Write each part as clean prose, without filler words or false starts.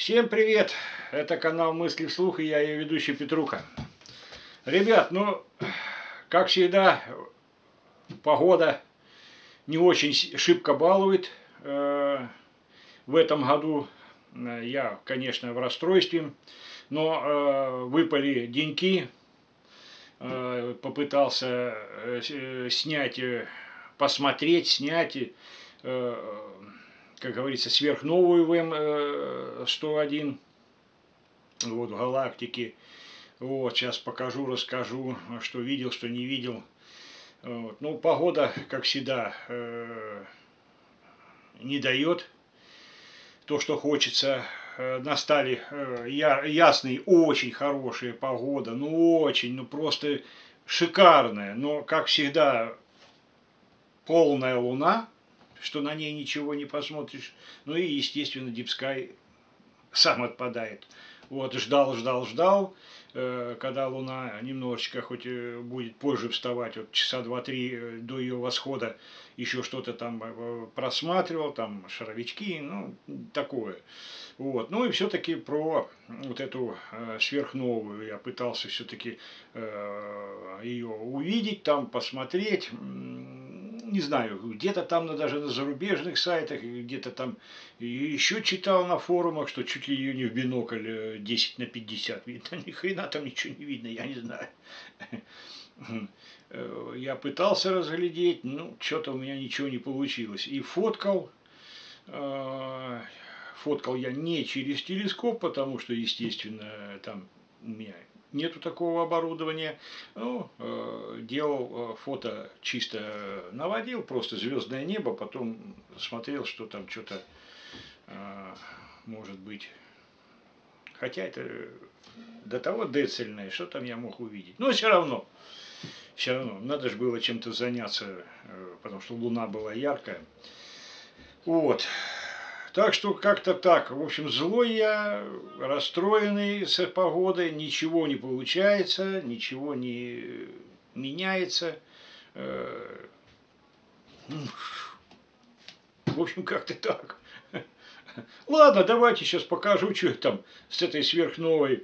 Всем привет! Это канал Мысли вслух и я ее ведущий Петруха. Ребят, ну, как всегда, погода не очень шибко балует. В этом году я, конечно, в расстройстве, но выпали деньки. Попытался снять, посмотреть, снять, как говорится, сверхновую ВМ-101 вот, в галактике. Вот, сейчас покажу, расскажу, что видел, что не видел. Вот. Ну, погода, как всегда, не дает то, что хочется. Настали ясные, очень хорошая погода, ну очень, ну просто шикарная, но, как всегда, полная луна, что на ней ничего не посмотришь. Ну и, естественно, Deep Sky сам отпадает. Вот, ждал, когда луна немножечко, хоть будет позже вставать, вот часа 2-3 до ее восхода, еще что-то там просматривал, там шаровички, ну, такое. Вот. Ну и все-таки про вот эту сверхновую я пытался все-таки ее увидеть, там посмотреть. Не знаю, где-то там даже на зарубежных сайтах, где-то там еще читал на форумах, что чуть ли ее не в бинокль 10×50 видно. Ни хрена там ничего не видно, я не знаю. Я пытался разглядеть, ну, что-то у меня ничего не получилось. И фоткал я не через телескоп, потому что, естественно, там у меня нету такого оборудования. Ну, делал фото чисто наводил, просто звездное небо, потом смотрел, что там что-то может быть. Хотя это до того децельное, что там я мог увидеть. Но все равно, надо же было чем-то заняться, потому что луна была яркая. Вот. Так что как-то так. В общем, злой я, расстроенный с погодой, ничего не получается, ничего не меняется. В общем, как-то так. Ладно, давайте сейчас покажу, что там с этой сверхновой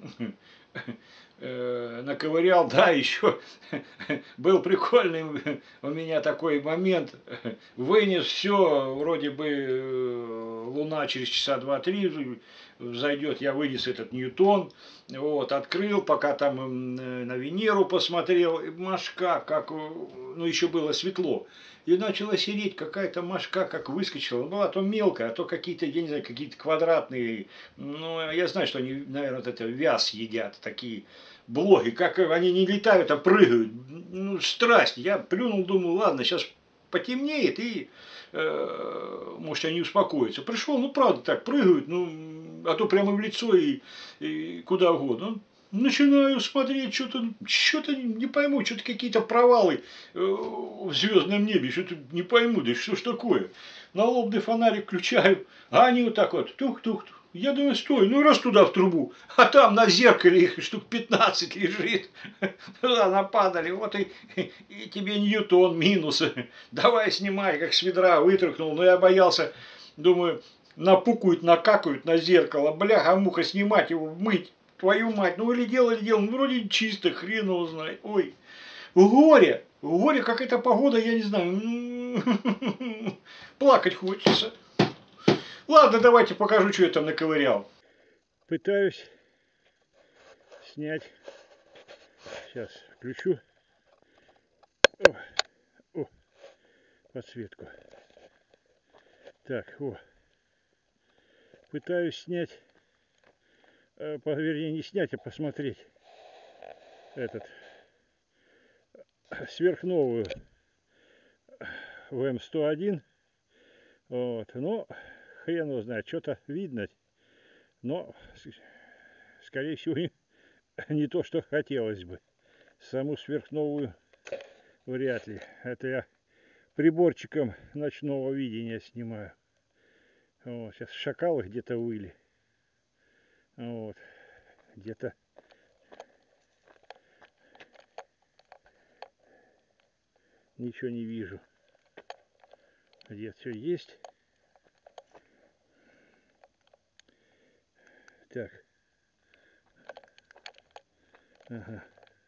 наковырял. Да, еще был прикольный у меня такой момент. Вынес все, вроде бы луна через часа 2-3 зайдет, я вынес этот Ньютон, вот, открыл, пока там на Венеру посмотрел, и мошка, как, ну еще было светло, и начала сереть какая-то мошка, как выскочила, ну а то мелкая, а то какие-то, я не знаю, какие-то квадратные, ну я знаю, что они, наверное, вот это вяз едят, такие блоги, как они не летают, а прыгают, ну страсть, я плюнул, думаю, ладно, сейчас потемнеет и может они успокоятся. Пришел, ну правда так, прыгают, ну, а то прямо в лицо и куда угодно. Начинаю смотреть, что-то не пойму, что-то какие-то провалы в звездном небе, что-то не пойму, да что ж такое. Налобный фонарик включаю, а они вот так вот, тух-тух-тух. Я думаю, стой, ну раз туда в трубу, а там на зеркале их штук 15 лежит, туда нападали, вот и тебе Ньютон минус, давай снимай, как с ведра вытряхнул, но я боялся, думаю, напукают, накакают на зеркало, бляха-муха, снимать его, мыть, твою мать, ну или дело, ну вроде чисто, хрен его знает, ой, горе, как эта погода, я не знаю, плакать хочется. Ладно, давайте покажу, что я там наковырял. Пытаюсь снять. Сейчас включу. О, подсветку. Так, пытаюсь снять, вернее не снять, а посмотреть этот сверхновую ВМ-101. Вот, но хрен его знает, что-то видно, но скорее всего не то, что хотелось бы. Саму сверхновую вряд ли. Это я приборчиком ночного видения снимаю. Вот, сейчас шакалы где-то выли. Вот, где-то ничего не вижу. Где все есть. Так. Ага.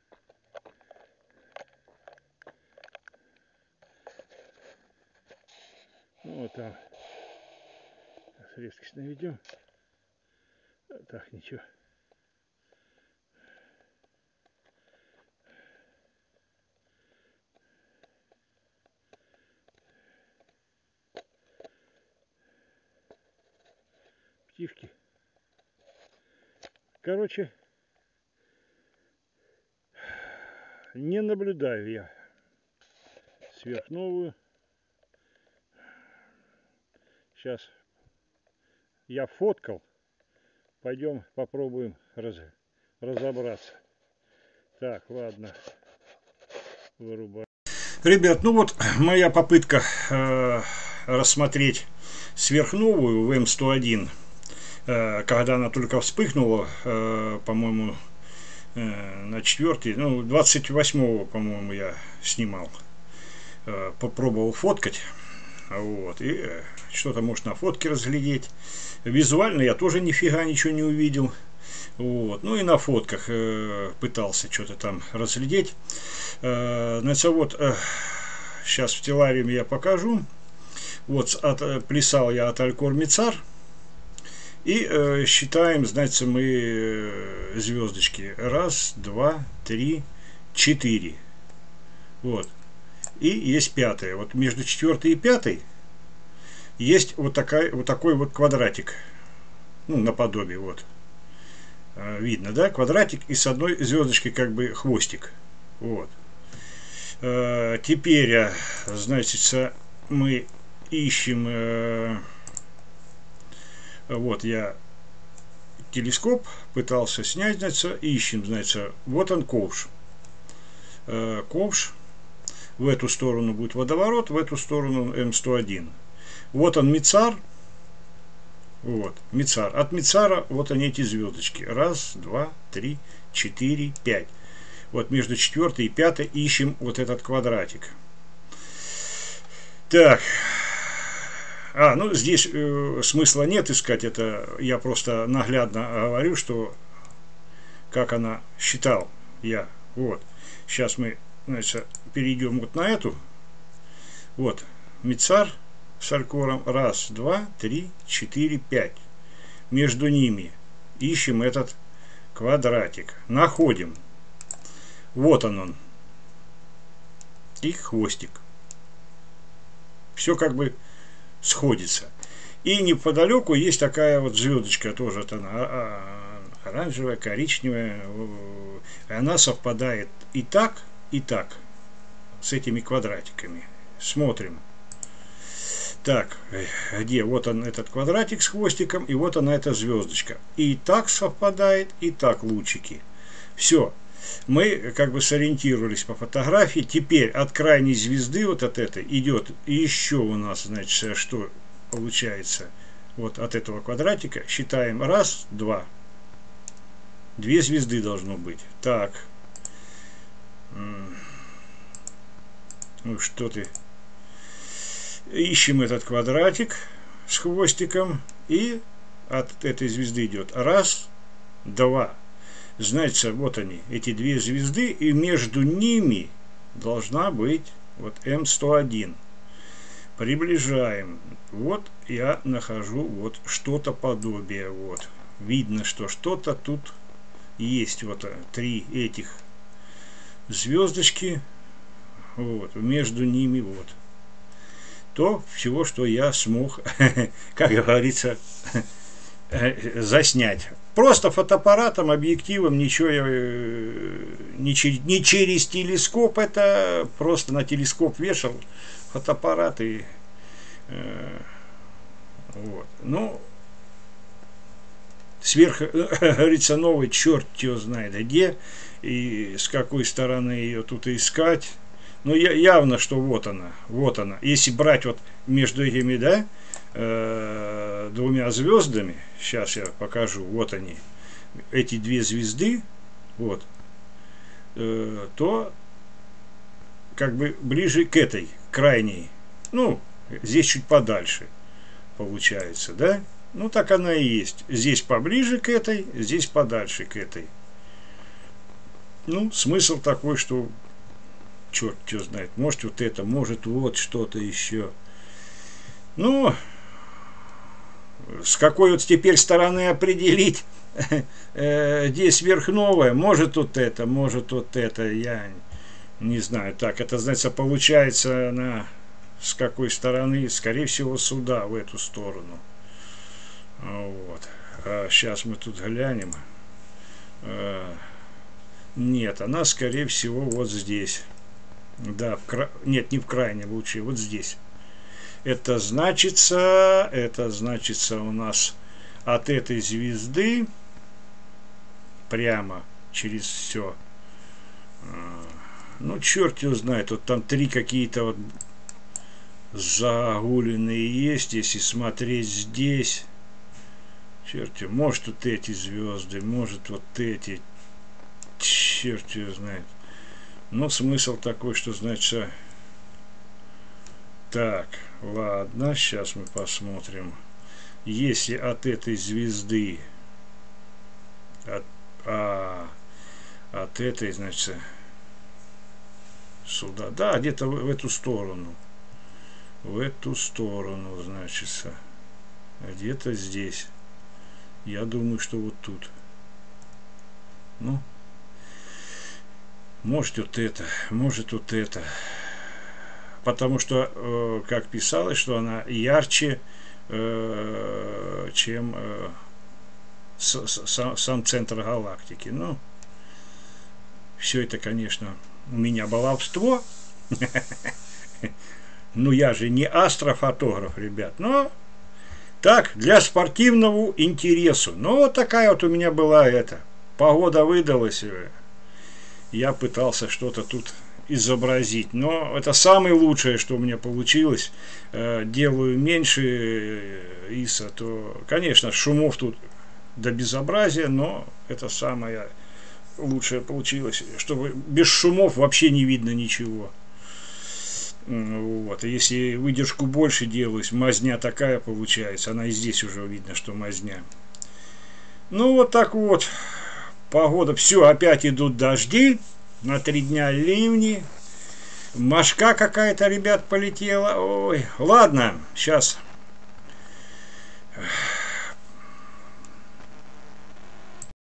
Вот там. Резкость наведем. Так, ничего. Птички. Короче, не наблюдаю я сверхновую. Сейчас я фоткал. Пойдем попробуем разобраться. Так, ладно. Вырубай. Ребят, ну вот моя попытка рассмотреть сверхновую в М101, когда она только вспыхнула, по-моему, на 4, ну, 28-го, по-моему, я снимал, попробовал фоткать, вот, и что-то может на фотке разглядеть. Визуально я тоже нифига ничего не увидел. Вот. Ну и на фотках пытался что-то там разглядеть. Значит, вот сейчас в телариуме я покажу. Вот плясал я от Алькор Мицар. И считаем, значит, мы звездочки. 1, 2, 3, 4. Вот. И есть 5. Вот между 4 и 5 есть вот такой вот квадратик. Ну, наподобие, вот. Видно, да? Квадратик, и с одной звездочкой как бы хвостик. Вот. Теперь, значит, мы ищем... Вот я телескоп пытался снять, значит, ищем, значит, вот он ковш. Ковш. В эту сторону будет водоворот, в эту сторону М101. Вот он Мицар. Вот, Мицар. От Мицара вот они, эти звездочки. 1, 2, 3, 4, 5. Вот между 4 и 5 ищем вот этот квадратик. Так. Ну здесь смысла нет искать. Это я просто наглядно говорю, что как она считал я. Вот. Сейчас мы, значит, перейдем вот на эту. Вот. Мицар с Алькором. 1, 2, 3, 4, 5. Между ними ищем этот квадратик. Находим. Вот он. И хвостик. Все как бы сходится. И неподалеку есть такая вот звездочка, тоже она оранжевая, коричневая. Она совпадает и так с этими квадратиками. Смотрим. Так, где? Вот он, этот квадратик с хвостиком, и вот она, эта звездочка. И так совпадает, и так лучики. Все. Мы как бы сориентировались по фотографии. Теперь от крайней звезды, вот от этой, идет еще у нас, значит, что получается вот от этого квадратика. Считаем. 1, 2. 2 звезды должно быть. Так. Ну что ты... Ищем этот квадратик с хвостиком, и от этой звезды идет 1, 2. Значит, вот они, эти 2 звезды, и между ними должна быть вот М101. Приближаем. Вот я нахожу вот что-то подобие. Вот. Видно, что что-то тут есть. Вот 3 этих звездочки. Вот. Между ними вот. То всего, что я смог, как говорится, заснять. Просто фотоаппаратом, объективом, ничего я не через телескоп, это просто на телескоп вешал фотоаппарат и вот. Ну, сверх, говорится, новый черт его знает где и с какой стороны ее тут искать. Ну, явно, что вот она, вот она. Если брать вот между этими, да, 2 звездами, сейчас я покажу, вот они, эти 2 звезды, вот, то как бы ближе к этой, крайней, ну, здесь чуть подальше получается, да, Ну, так она и есть. Здесь поближе к этой, здесь подальше к этой. Ну, смысл такой, что черт что знает. Может вот это, может вот что-то еще. Ну, с какой вот теперь стороны определить, здесь сверхновая, может вот это, я не знаю. Так, это, значит, получается с какой стороны, скорее всего, сюда, в эту сторону. Вот. Сейчас мы тут глянем. Нет, она, скорее всего, вот здесь. Да, нет, не в крайнем луче, вот здесь. Это значится у нас от этой звезды прямо через все. Ну, черт его знает, вот там 3 какие-то вот загуленные есть, если смотреть здесь. Черт его, может вот эти звезды, может вот эти. Черт его знает. Но смысл такой, что, значит, так, ладно, сейчас мы посмотрим. Если от этой звезды, от этой, значит, сюда, да, где-то в эту сторону, значит, где-то здесь. Я думаю, что вот тут. Ну, может вот это, может вот это. Потому что, как писалось, что она ярче, чем сам центр галактики. Ну, все это, конечно, у меня баловство. Ну, я же не астрофотограф, ребят. Но так, для спортивного интересу. Ну, вот такая вот у меня была погода выдалась. Я пытался что-то тут изобразить. Но это самое лучшее, что у меня получилось. Делаю меньше ISO, то, конечно, шумов тут до безобразия, но это самое лучшее получилось, чтобы без шумов вообще не видно ничего. Вот. И если выдержку больше делать, мазня такая получается, она и здесь уже видно, что мазня. Ну вот так вот, погода, все, опять идут дожди, на 3 дня ливни, мошка какая-то, ребят, полетела, ой, ладно, сейчас